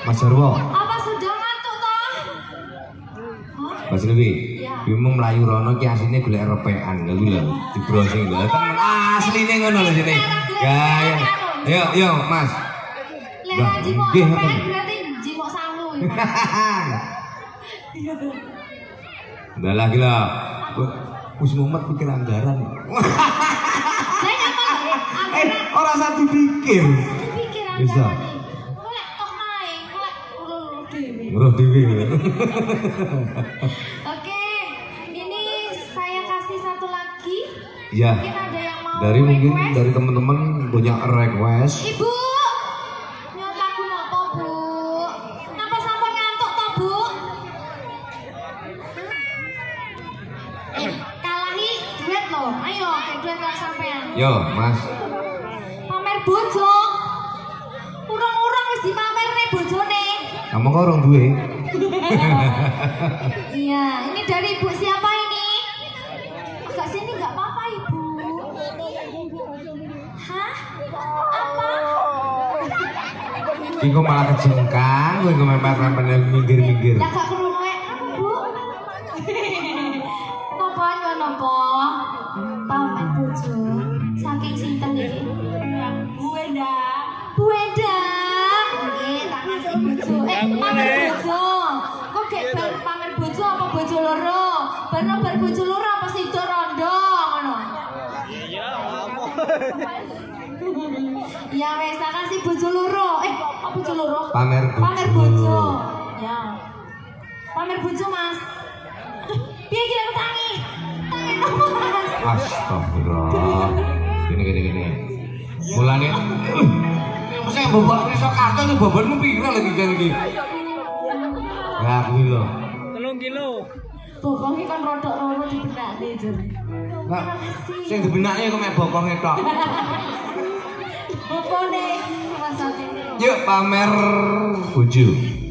Mas Jarwo. Apa sudah ngantuk toh? Mas Lewi, bimong melayu rono ki asline golek repekan lho lho, di browsing lho. Temen asline ngono lho sini. Ya, yo Mas. Lek jimok repekan berarti jimok sangu. Udah lagi lah. Wis mumet pikir anggaran. Orang satu pikir. Bisa. Kolek tok main, kolek uruh dewi. Uruh dewi. Oke, ini saya kasih satu lagi. Ya. Mungkin ada yang mau Mungkin request. dari teman-teman banyak request. Ibu, nyuwun lagu napa Bu? Napa sampun ngantuk toh Bu? Kalahi duet loh. Ayo, duet lah sampean. Yo, Mas. Pamer bojo. Urung-urung wis dipamerne bojone. Kamu kok orang duwe? Iya, ini dari Ibu siapa ini? Agak sini nggak apa-apa Ibu. Hah? Apa? Iku malah kejengkang, gue mepet-mepet minggir-minggir. Lah gak krungu apa Bu? Napa nyuwun napa? Pamer bojo. Saking sinten iki? Bu Endah. Bu Endah. Nggih, tak kasih bojo. Pamer bojo. Kok gek bar pamer bojo apa bojo loro? Bar bojo loro apa sida rondo ngono? Iya, apa? Ya wes, tak kasih bojo loro. Apa bojo loro? Pamer bojo. Pamer bojo. Ya. Pamer bojo, Mas. Aduh, piye iki lek tangi? Tangi nopo, Mas? Astagfirullah. Gini. Mulane saya bobot iso karton iki bobotmu pira lagi kan iki? Ya kuwi lho. 3 kilo. Bokonge kan rodok loro dibenake, Jur. Nah, sing dibenake kok mek bokonge tok. Bokone Mas Atene. Yuk pamer bojo.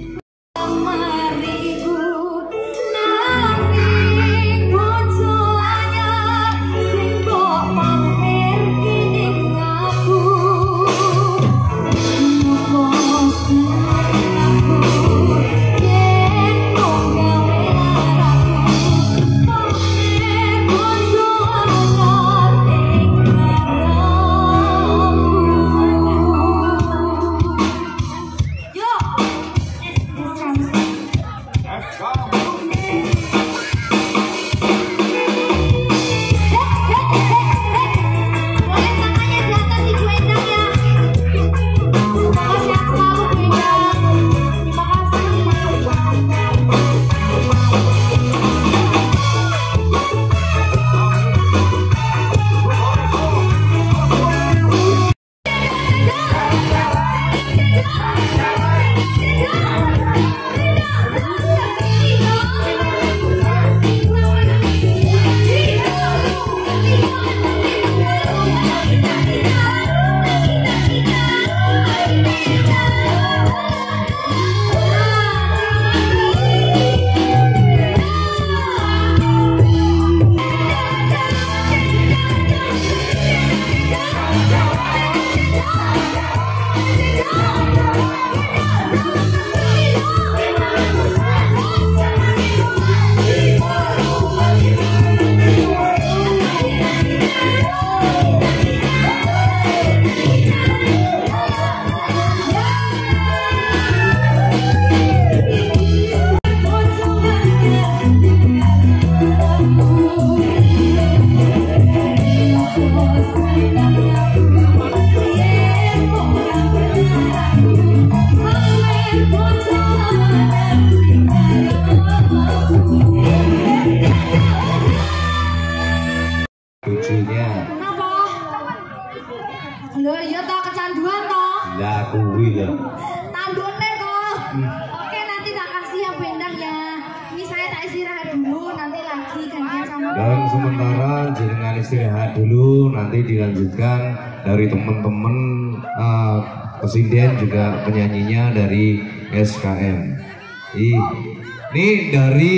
Lho iya toh kecanduan toh. Lah kuwi lho. Tandune toh. Oke nanti tak kasih yang benang ya. Ini saya tak istirahat dulu nanti lagi gantian sama. Dan sementara jenengan istirahat dulu nanti dilanjutkan dari teman-teman presiden juga penyanyinya dari SKM. Ini dari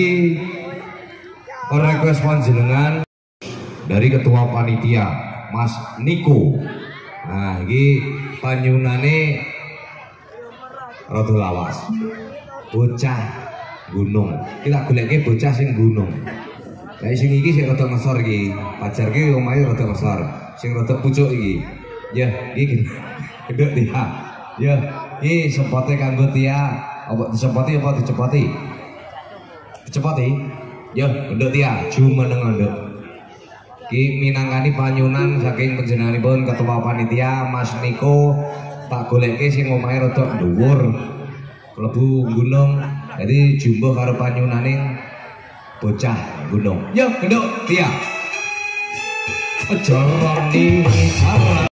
request panjenengan dari ketua panitia Mas Niko. Nah, ini panyunane rada lawas. Bocah gunung. Kita goleke bocah sing gunung. Lah sing iki sing rada ngesor iki. Pacar ki omahe rada ngesor. Sing rada pucuk iki. Ya, iki gedhek Tia. Ya, iki sempote kanggo Tia. Apa disempoti apa dicepoti? Dicepoti. Ya, gedhek Tia, jumeneng nduk. Iki minangkani panyunan saking panjenenganipun ketua panitia Mas Niko. Tak goleke sing omahe rada dhuwur. Klebu gunung. Jadi jumbo karo panyunaning bocah gunung. Yo, gedhek Tia. Ajarani